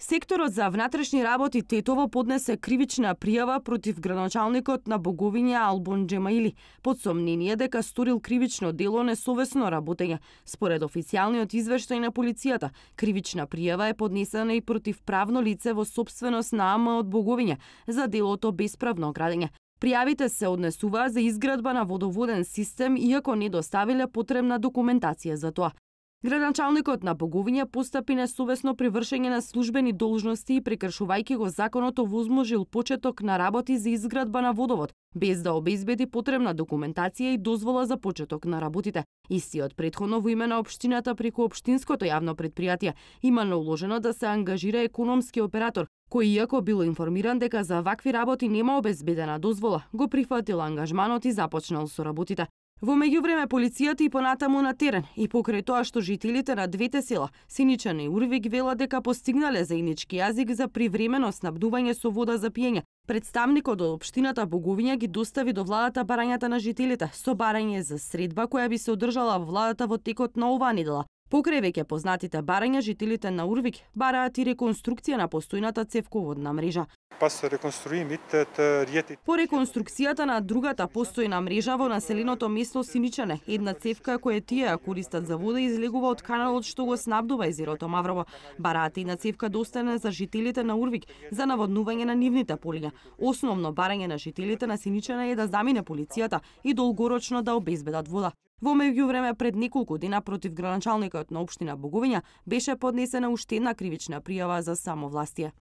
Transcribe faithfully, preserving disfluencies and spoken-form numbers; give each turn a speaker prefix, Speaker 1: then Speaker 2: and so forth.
Speaker 1: Секторот за внатрешни работи Тетово поднесе кривична пријава против градоначалникот на Боговиња Албон Џемаили под сомнение дека сторил кривично дело несовесно работење. Според официјалниот извештај на полицијата, кривична пријава е поднесена и против правно лице во сопственост на АМ од Боговиња за делото бесправно градење. Пријавите се однесуваа за изградба на водоводен систем, иако не доставиле потребна документација за тоа. Градоначалникот на Боговиња постапи несовесно при вршење на службени должности и прекршувајќи го законот овозможил почеток на работи за изградба на водовод, без да обезбеди потребна документација и дозвола за почеток на работите. Истиот претходно во име на општината преку општинското јавно предпријатие има наложено да се ангажира економски оператор, кој иако бил информиран дека за вакви работи нема обезбедена дозвола, го прифатил ангажманот и започнал со работите. Во меѓувреме полицијата и понатаму на терен и покрај тоа што жителите на двете села, Синичани и Урвик, велат дека постигнале заеднички јазик за привремено снабдување со вода за пиење. Представникот од општината Боговиња ги достави до владата барањата на жителите со барање за средба која би се одржала во владата во текот на оваа недела. Покрај веќе познатите барања, жителите на Урвик бараат и реконструкција на постојната цевководна мрежа. По реконструкцијата на другата постојна мрежа во населеното место Синичане, една цевка која тие ја користат за вода излегува од каналот што го снабдува езерото Маврово. Бараат една цевка да остане за жителите на Урвик за наводнување на нивните полиња. Основно барање на жителите на Синичане е да замине полицијата и долгорочно да обезбедат вода. Во меѓувреме пред неколку дена против градоначалникот на општина Боговиња беше поднесена уште една кривична пријава за самовластие.